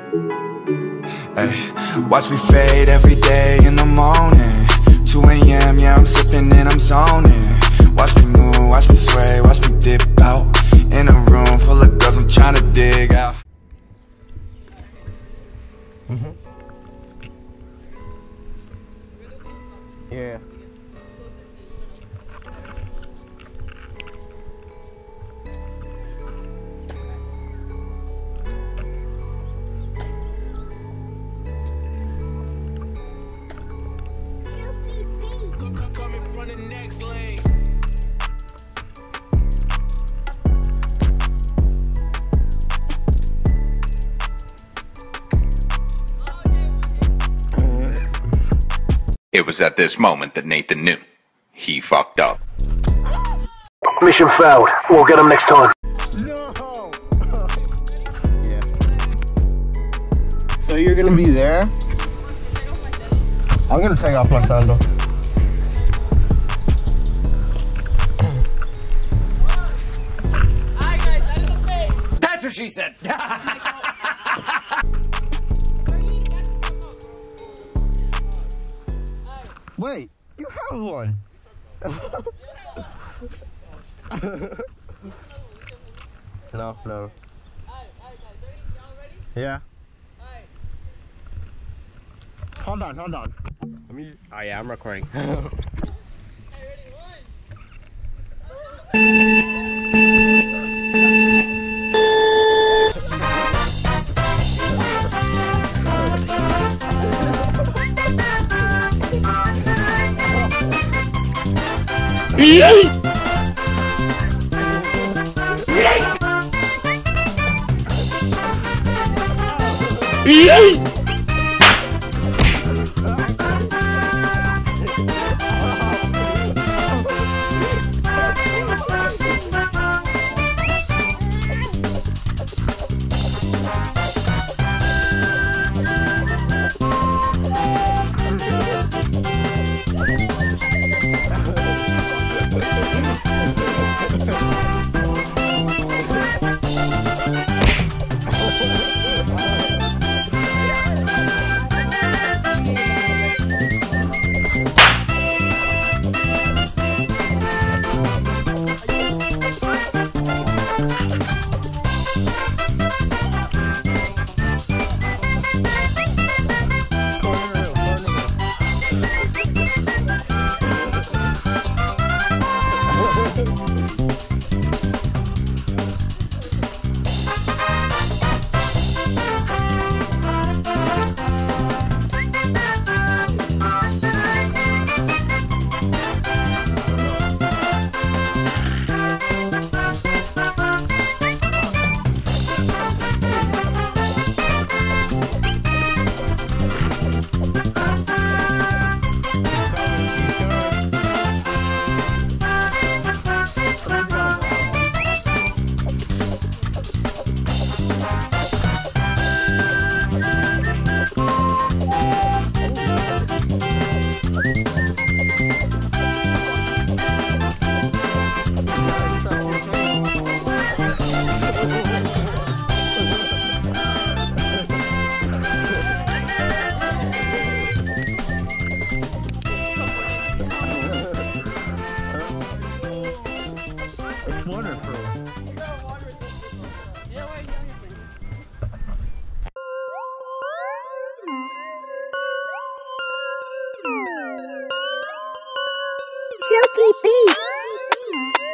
Ay, watch me fade every day in the morning. 2 AM, yeah, I'm sipping and I'm zoning. Watch me move, watch me sway, watch me dip out. In a room full of girls, I'm tryna dig out. Yeah. Coming from the next lane. It was at this moment that Nathan knew. He fucked up. Mission failed. We'll get him next time. No! Yeah. So you're gonna be there? I'm gonna take off my sandal. Alright guys, that is the face. That's what she said. Wait, you have one. No. Alright guys, ready? Y'all ready? Yeah. Alright. Hold on. Let me. Oh yeah, I'm recording. Hey, ready? 1. Chuki beat.